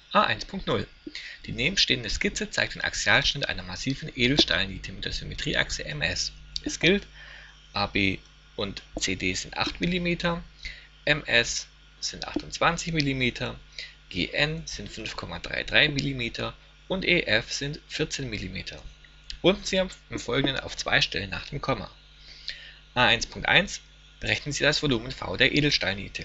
A1.0 Die nebenstehende Skizze zeigt den Axialschnitt einer massiven Edelstahlniete mit der Symmetrieachse MS. Es gilt, AB und CD sind 8 mm, MS sind 28 mm, GN sind 5,33 mm und EF sind 14 mm. Runden Sie im Folgenden auf zwei Stellen nach dem Komma. A1.1 Berechnen Sie das Volumen V der Edelstahlniete.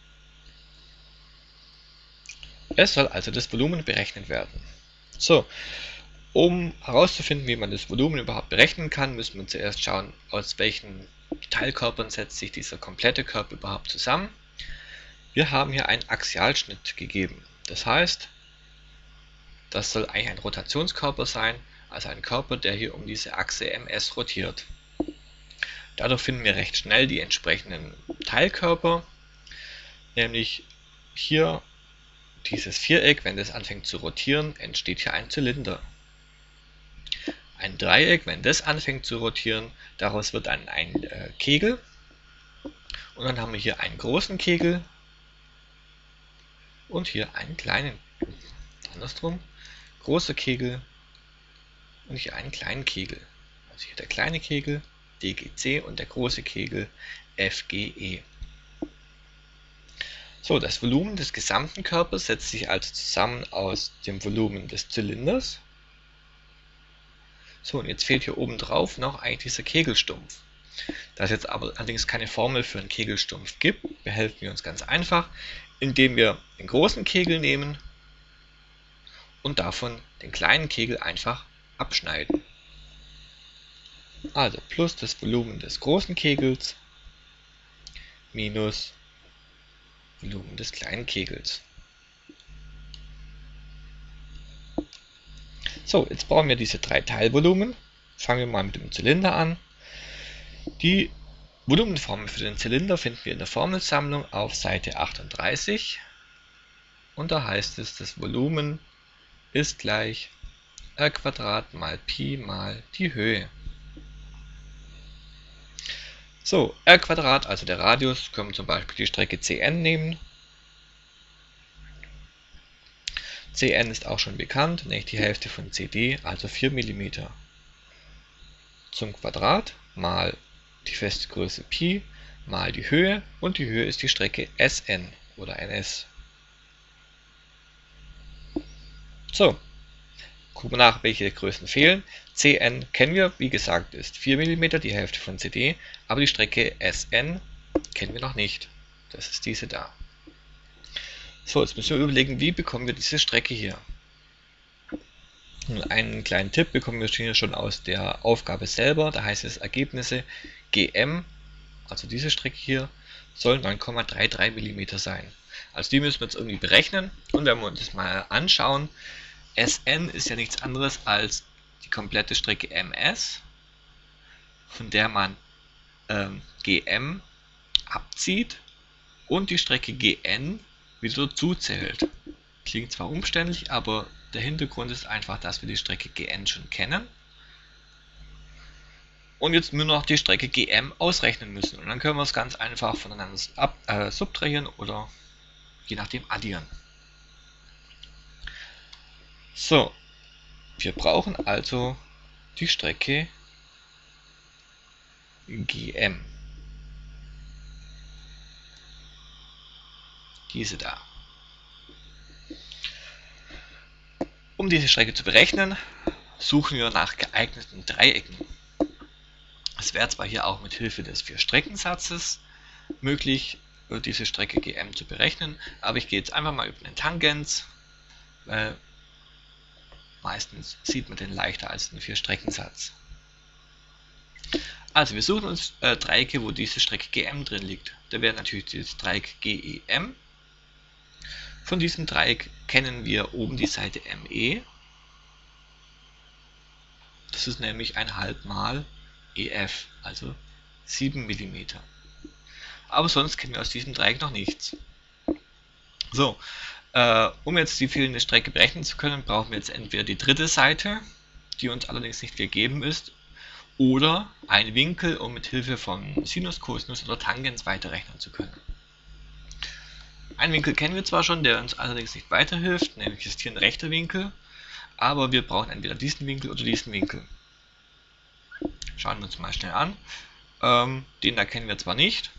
Es soll also das Volumen berechnet werden. So, um herauszufinden, wie man das Volumen überhaupt berechnen kann, müssen wir zuerst schauen, aus welchen Teilkörpern setzt sich dieser komplette Körper überhaupt zusammen. Wir haben hier einen Axialschnitt gegeben. Das heißt, das soll eigentlich ein Rotationskörper sein, also ein Körper, der hier um diese Achse MS rotiert. Dadurch finden wir recht schnell die entsprechenden Teilkörper, nämlich hier dieses Viereck, wenn das anfängt zu rotieren, entsteht hier ein Zylinder. Ein Dreieck, wenn das anfängt zu rotieren, daraus wird dann ein Kegel. Und dann haben wir hier einen großen Kegel und hier einen kleinen, andersrum, großer Kegel und hier einen kleinen Kegel. Also hier der kleine Kegel, DGC, und der große Kegel, FGE. So, das Volumen des gesamten Körpers setzt sich also zusammen aus dem Volumen des Zylinders. So, und jetzt fehlt hier oben drauf noch eigentlich dieser Kegelstumpf. Da es jetzt aber allerdings keine Formel für einen Kegelstumpf gibt, behelfen wir uns ganz einfach, indem wir den großen Kegel nehmen und davon den kleinen Kegel einfach abschneiden. Also plus das Volumen des großen Kegels minus Volumen des kleinen Kegels. So, jetzt brauchen wir diese drei Teilvolumen. Fangen wir mal mit dem Zylinder an. Die Volumenformel für den Zylinder finden wir in der Formelsammlung auf Seite 38. Und da heißt es, das Volumen ist gleich R² mal Pi mal die Höhe. So, R², also der Radius, können wir zum Beispiel die Strecke CN nehmen. CN ist auch schon bekannt, nämlich die Hälfte von CD, also 4 mm. Zum Quadrat mal die feste Größe Pi mal die Höhe, und die Höhe ist die Strecke SN oder NS. So, gucken wir nach, welche Größen fehlen. CN kennen wir, wie gesagt, ist 4 mm, die Hälfte von CD, aber die Strecke SN kennen wir noch nicht. Das ist diese da. So, jetzt müssen wir überlegen, wie bekommen wir diese Strecke hier. Und einen kleinen Tipp bekommen wir hier schon aus der Aufgabe selber. Da heißt es, Ergebnisse GM, also diese Strecke hier, soll 9,33 mm sein. Also die müssen wir jetzt irgendwie berechnen. Und wenn wir uns das mal anschauen, SN ist ja nichts anderes als die komplette Strecke MS, von der man GM abzieht und die Strecke GN wieder dazuzählt. Klingt zwar umständlich, aber der Hintergrund ist einfach, dass wir die Strecke GN schon kennen und jetzt nur noch die Strecke GM ausrechnen müssen. Und dann können wir es ganz einfach voneinander subtrahieren oder je nachdem addieren. So, wir brauchen also die Strecke GM. Diese da. Um diese Strecke zu berechnen, suchen wir nach geeigneten Dreiecken. Es wäre zwar hier auch mit Hilfe des Vierstreckensatzes möglich, diese Strecke GM zu berechnen, aber ich gehe jetzt einfach mal über den Tangens, weil meistens sieht man den leichter als den Vierstreckensatz. Also wir suchen uns Dreiecke, wo diese Strecke GM drin liegt. Da wäre natürlich dieses Dreieck GEM. Von diesem Dreieck kennen wir oben die Seite ME. Das ist nämlich 1/2 mal EF, also 7 mm. Aber sonst kennen wir aus diesem Dreieck noch nichts. So, um jetzt die fehlende Strecke berechnen zu können, brauchen wir jetzt entweder die dritte Seite, die uns allerdings nicht gegeben ist, oder einen Winkel, um mit Hilfe von Sinus, Cosinus oder Tangens weiterrechnen zu können. Einen Winkel kennen wir zwar schon, der uns allerdings nicht weiterhilft, nämlich ist hier ein rechter Winkel, aber wir brauchen entweder diesen Winkel oder diesen Winkel. Schauen wir uns mal schnell an. Den da kennen wir zwar nicht.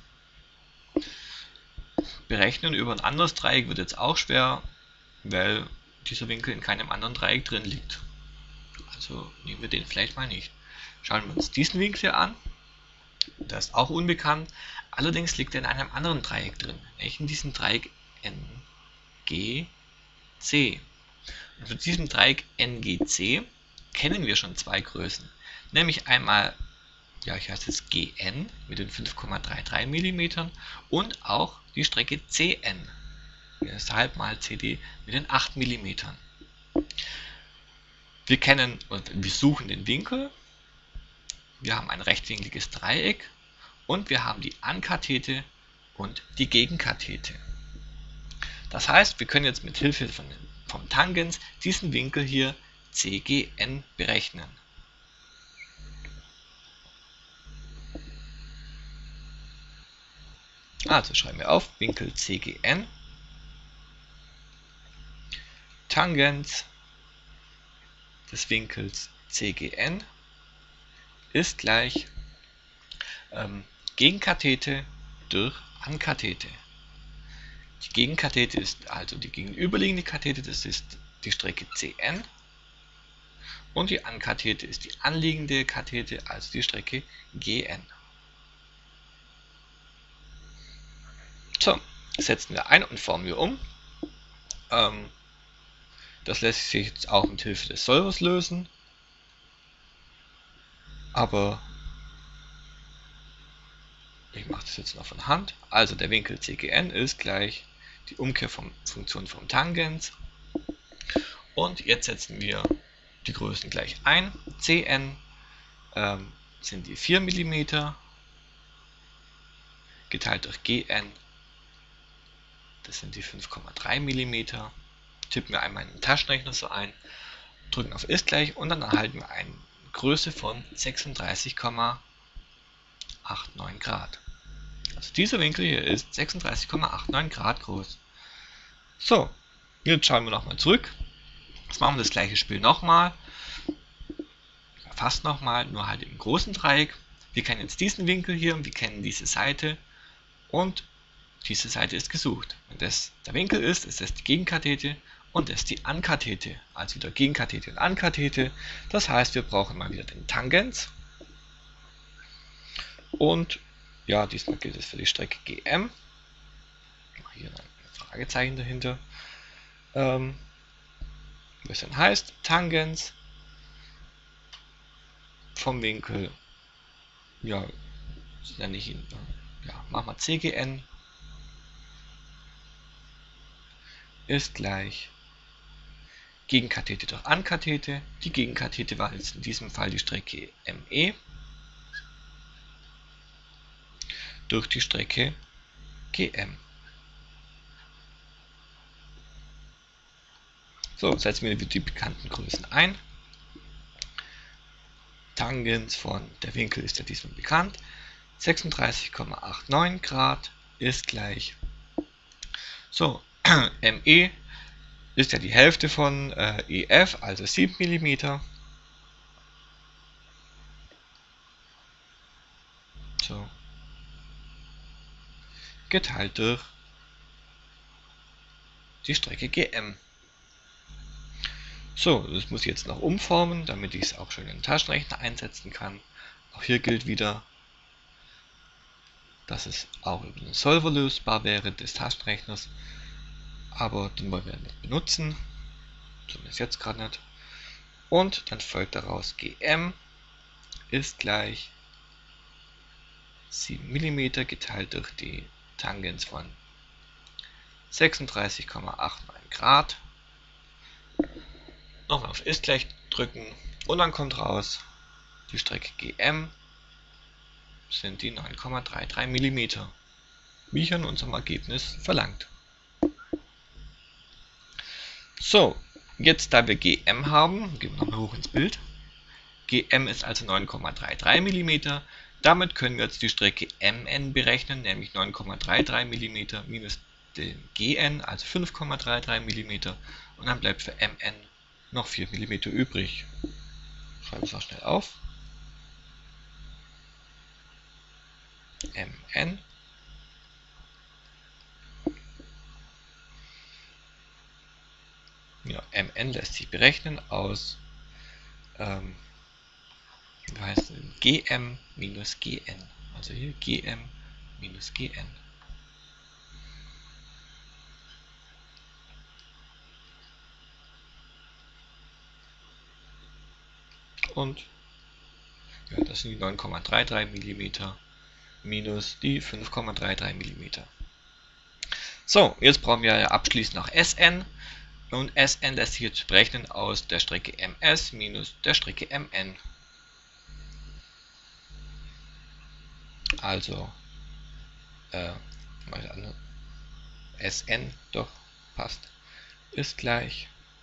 Berechnen über ein anderes Dreieck wird jetzt auch schwer, weil dieser Winkel in keinem anderen Dreieck drin liegt. Also nehmen wir den vielleicht mal nicht. Schauen wir uns diesen Winkel hier an. Der ist auch unbekannt. Allerdings liegt er in einem anderen Dreieck drin, nämlich in diesem Dreieck NGC. Und für diesem Dreieck NGC kennen wir schon zwei Größen. Nämlich einmal, ja, ich heiße es GN mit den 5,33 mm und auch die Strecke CN, deshalb mal CD mit den 8 mm. Wir kennen und wir suchen den Winkel. Wir haben ein rechtwinkliges Dreieck und wir haben die Ankathete und die Gegenkathete. Das heißt, wir können jetzt mit Hilfe vom Tangens diesen Winkel hier CGN berechnen. Also schreiben wir auf, Winkel CGN, Tangens des Winkels CGN ist gleich Gegenkathete durch Ankathete. Die Gegenkathete ist also die gegenüberliegende Kathete, das ist die Strecke CN. Und die Ankathete ist die anliegende Kathete, also die Strecke GN. So, setzen wir ein und formen wir um. Das lässt sich jetzt auch mit Hilfe des Solvers lösen. Aber ich mache das jetzt noch von Hand. Also der Winkel CGN ist gleich die Umkehrfunktion vom Tangens. Und jetzt setzen wir die Größen gleich ein. CN sind die 4 mm geteilt durch GN. Das sind die 5,3 mm. Tippen wir einmal in den Taschenrechner so ein, drücken auf ist gleich und dann erhalten wir eine Größe von 36,89 Grad. Also dieser Winkel hier ist 36,89 Grad groß. So, jetzt schauen wir nochmal zurück. Jetzt machen wir das gleiche Spiel nochmal. Fast nochmal, nur halt im großen Dreieck. Wir kennen jetzt diesen Winkel hier und wir kennen diese Seite und diese Seite ist gesucht. Wenn das der Winkel ist, ist das die Gegenkathete und das ist die Ankathete. Also wieder Gegenkathete und Ankathete. Das heißt, wir brauchen mal wieder den Tangens. Und ja, diesmal gilt es für die Strecke GM. Hier ein Fragezeichen dahinter. Was dann heißt, Tangens vom Winkel, ja, nenne ich ihn, ja, machen wir CGN ist gleich Gegenkathete durch Ankathete. Die Gegenkathete war jetzt in diesem Fall die Strecke ME durch die Strecke GM. So, setzen wir die bekannten Größen ein. Tangens von der Winkel ist ja diesmal bekannt. 36,89 Grad ist gleich. So, ME ist ja die Hälfte von EF, also 7 mm. So. Geteilt durch die Strecke GM. So, das muss ich jetzt noch umformen, damit ich es auch schön in den Taschenrechner einsetzen kann. Auch hier gilt wieder, dass es auch über den Solver lösbar wäre des Taschenrechners. Aber den wollen wir nicht benutzen, zumindest jetzt gerade nicht. Und dann folgt daraus GM ist gleich 7 mm geteilt durch die Tangens von 36,89 Grad. Nochmal auf ist gleich drücken und dann kommt raus, die Strecke GM sind die 9,33 mm, wie hier in unserem Ergebnis verlangt. So, jetzt da wir GM haben, gehen wir nochmal hoch ins Bild. GM ist also 9,33 mm. Damit können wir jetzt die Strecke MN berechnen, nämlich 9,33 mm minus den GN, also 5,33 mm, und dann bleibt für MN noch 4 mm übrig. Schreiben wir es auch schnell auf. MN. Ja, MN lässt sich berechnen aus wie heißt es? GM minus GN. Also hier GM minus GN. Und ja, das sind die 9,33 mm minus die 5,33 mm. So, jetzt brauchen wir ja abschließend noch Sn. Und Sn lässt sich jetzt berechnen aus der Strecke Ms minus der Strecke Mn. Also, Sn doch passt, ist gleich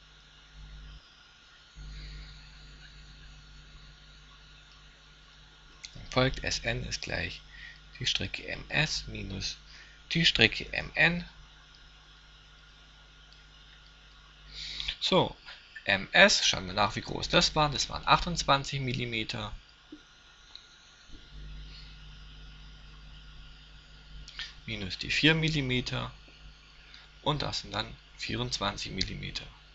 folgt Sn ist gleich die Strecke Ms minus die Strecke Mn. So, Ms, schauen wir nach, wie groß das war. Das waren 28 mm. Minus die 4 mm. Und das sind dann 24 mm.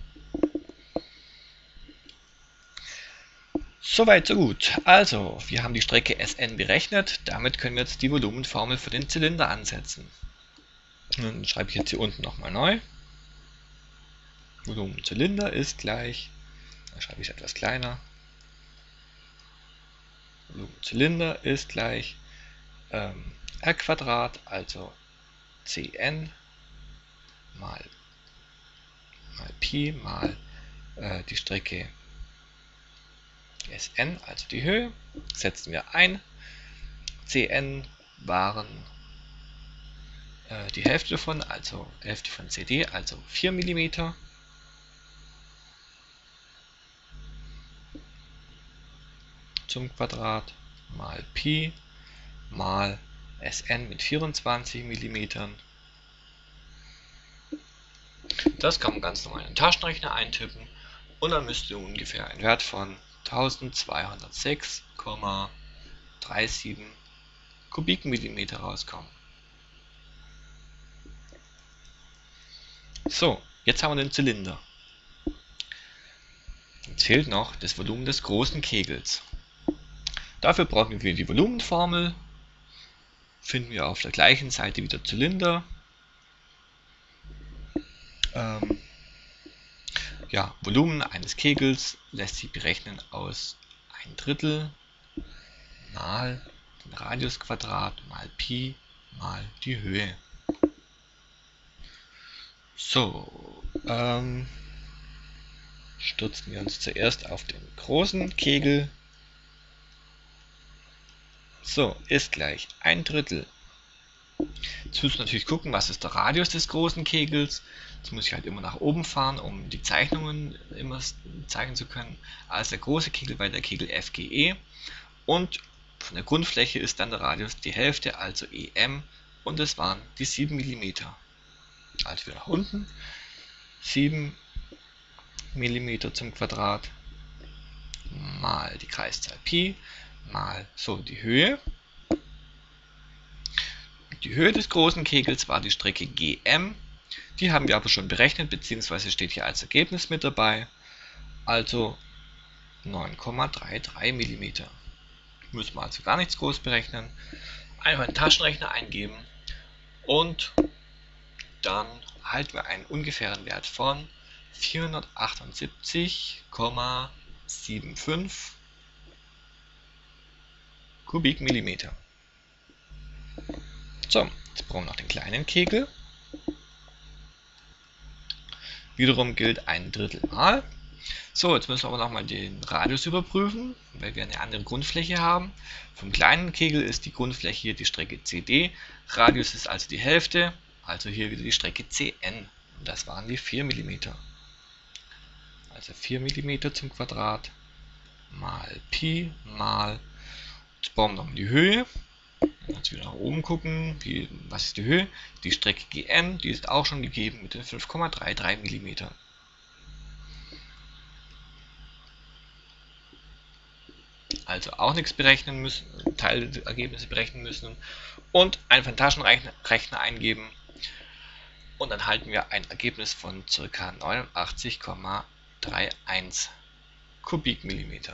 Soweit, so gut. Also, wir haben die Strecke Sn berechnet. Damit können wir jetzt die Volumenformel für den Zylinder ansetzen. Dann schreibe ich jetzt hier unten nochmal neu. Volumenzylinder ist gleich, dann schreibe ich es etwas kleiner. Volumenzylinder ist gleich R Quadrat, also Cn mal Pi mal die Strecke Sn, also die Höhe, setzen wir ein. Cn waren die Hälfte davon, also Hälfte von CD, also 4 mm. Zum Quadrat mal Pi mal Sn mit 24 mm. Das kann man ganz normal in den Taschenrechner eintippen und dann müsste ungefähr ein Wert von 1206,37 Kubikmillimeter rauskommen. So, jetzt haben wir den Zylinder. Jetzt fehlt noch das Volumen des großen Kegels. Dafür brauchen wir die Volumenformel. Finden wir auf der gleichen Seite wieder Zylinder. Ja, Volumen eines Kegels lässt sich berechnen aus 1/3 mal den Radiusquadrat mal Pi mal die Höhe. So, stürzen wir uns zuerst auf den großen Kegel. So, ist gleich 1/3. Jetzt müssen wir natürlich gucken, was ist der Radius des großen Kegels. Jetzt muss ich halt immer nach oben fahren, um die Zeichnungen immer zeigen zu können. Also der große Kegel war der Kegel FGE und von der Grundfläche ist dann der Radius die Hälfte, also EM, und es waren die 7 mm. Also wieder nach unten, 7 mm zum Quadrat mal die Kreiszahl Pi mal so die Höhe. Die Höhe des großen Kegels war die Strecke GM. Die haben wir aber schon berechnet, beziehungsweise steht hier als Ergebnis mit dabei. Also 9,33 mm. Müssen wir also gar nichts groß berechnen. Einfach in den Taschenrechner eingeben und dann erhalten wir einen ungefähren Wert von 478,75 Kubikmillimeter. So, jetzt brauchen wir noch den kleinen Kegel. Wiederum gilt 1/3 mal. So, jetzt müssen wir aber nochmal den Radius überprüfen, weil wir eine andere Grundfläche haben. Vom kleinen Kegel ist die Grundfläche hier die Strecke CD. Radius ist also die Hälfte, also hier wieder die Strecke CN. Und das waren die 4 mm. Also 4 mm zum Quadrat mal Pi mal, jetzt brauchen wir noch die Höhe. Jetzt wieder nach oben gucken, was ist die Höhe? Die Strecke GN, die ist auch schon gegeben mit den 5,33 mm. Also auch nichts berechnen müssen, Teilergebnisse berechnen müssen und einfach einen Taschenrechner eingeben und dann halten wir ein Ergebnis von ca. 89,31 Kubikmillimeter.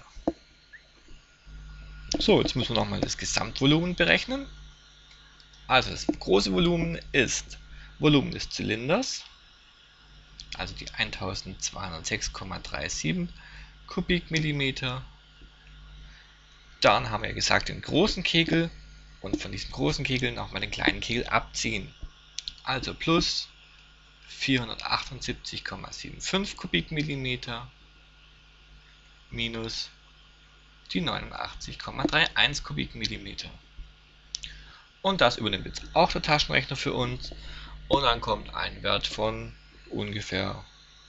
So, jetzt müssen wir nochmal das Gesamtvolumen berechnen. Also das große Volumen ist Volumen des Zylinders, also die 1206,37 Kubikmillimeter. Dann haben wir gesagt den großen Kegel und von diesem großen Kegel nochmal den kleinen Kegel abziehen. Also plus 478,75 Kubikmillimeter minus die 89,31 Kubikmillimeter. Und das übernimmt jetzt auch der Taschenrechner für uns. Und dann kommt ein Wert von ungefähr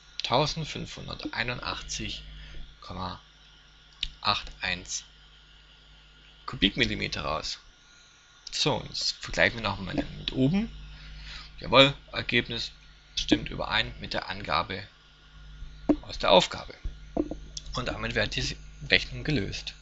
1581,81 Kubikmillimeter raus. So, jetzt vergleichen wir nochmal mit oben. Jawohl, Ergebnis stimmt überein mit der Angabe aus der Aufgabe. Und damit wird die Rechnung gelöst.